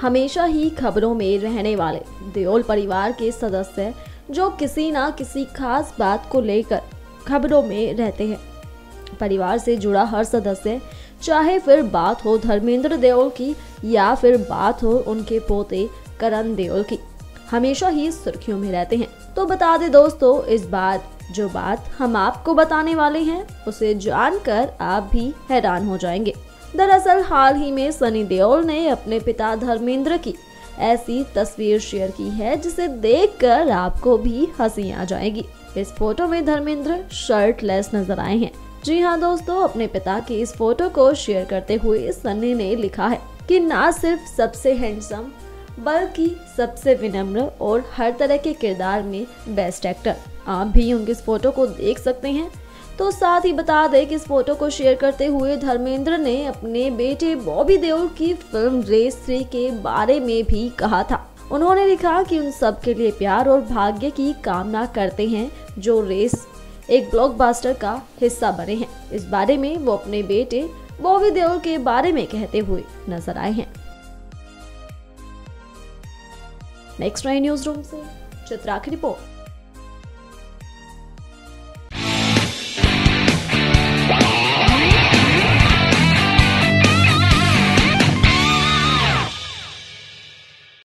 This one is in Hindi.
हमेशा ही खबरों में रहने वाले देओल परिवार के सदस्य जो किसी ना किसी खास बात को लेकर खबरों में रहते हैं। परिवार से जुड़ा हर सदस्य, चाहे फिर बात हो धर्मेंद्र देओल की या फिर बात हो उनके पोते करण देओल की, हमेशा ही सुर्खियों में रहते हैं। तो बता दें दोस्तों, इस बार जो बात हम आपको बताने वाले हैं उसे जानकर आप भी हैरान हो जाएंगे। दरअसल हाल ही में सनी देओल ने अपने पिता धर्मेंद्र की ऐसी तस्वीर शेयर की है जिसे देखकर आपको भी हंसी आ जाएगी। इस फोटो में धर्मेंद्र शर्टलेस नजर आए हैं। जी हाँ दोस्तों, अपने पिता की इस फोटो को शेयर करते हुए सनी ने लिखा है कि ना सिर्फ सबसे हैंडसम बल्कि सबसे विनम्र और हर तरह के किरदार में बेस्ट एक्टर। आप भी उनकी इस फोटो को देख सकते हैं। तो साथ ही बता दें कि इस फोटो को शेयर करते हुए धर्मेंद्र ने अपने बेटे बॉबी देओल की फिल्म रेस 3 के बारे में भी कहा था। उन्होंने लिखा कि उन सब के लिए प्यार और भाग्य की कामना करते हैं जो रेस एक ब्लॉकबस्टर का हिस्सा बने हैं। इस बारे में वो अपने बेटे बॉबी देओल के बारे में कहते हुए नजर आए हैं। नेक्स्ट 9 न्यूज़ रूम से चित्रा की रिपोर्ट।